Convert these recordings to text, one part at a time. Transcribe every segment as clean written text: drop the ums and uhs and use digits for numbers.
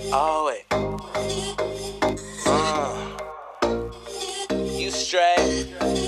Always. You straight.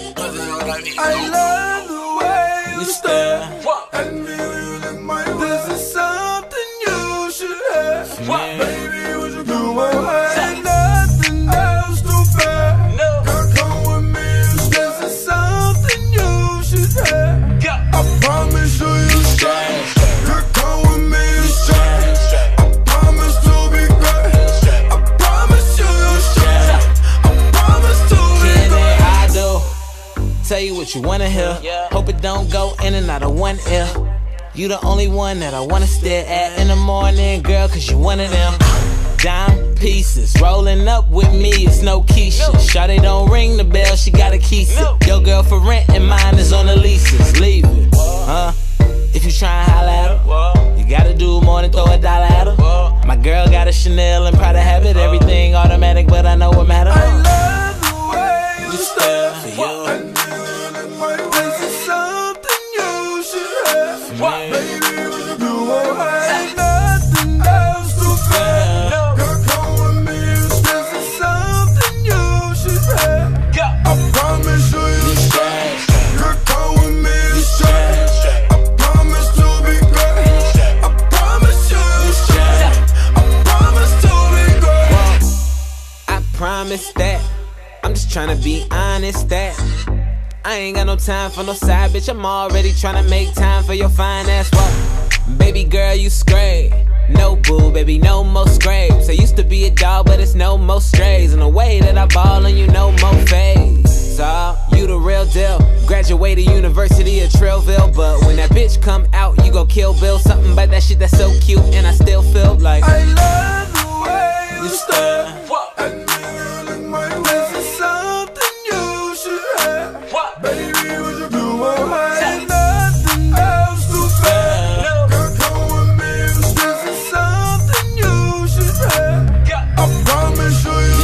I love the way you stare at me in my eyes. This is something you should have. Baby, what you doing? Ain't nothing else to bear. Girl, come with me. This is something you should have. I promise you straight. Girl, come with me straight. I promise to be great. I promise you straight. I promise to be great. I do. Tell you what you wanna hear. Hope it don't go in and out of one ear. You the only one that I wanna stare at in the morning, girl, cause you one of them dime pieces. Rolling up with me, it's no Keisha. Shawty don't ring the bell, she gotta keep it. Your girl for rent and mine is on the leases. Leave it, if you try and holla at her, you gotta do more than throw a dollar at her. My girl got a Chanel and Prada habit. Everything automatic, but I know what matter. I love the way you stare For you. This is something you should have. Baby, what you doing? Ain't nothing else to fear. Girl, come with me. This is something you should have. I promise you straight. Girl, come with me straight. I promise to be great. I promise you straight. I promise to be great. I promise that. I'm just tryna be honest that I ain't got no time for no side bitch. I'm already tryna make time for your fine ass walk. Baby girl, you straight. No boo, baby, no more scrapes. I used to be a dog, but it's no more strays. And the way that I ball on you, no more fades. So, you the real deal. Graduated University of Trillville, but when that bitch come out, you gon' kill Bill. Something about that shit that's so cute, and I still feel like I love the way you stare. Baby, what you doing? Ain't nothing else to fear. Girl, come with me. This is something you should have. I promise you.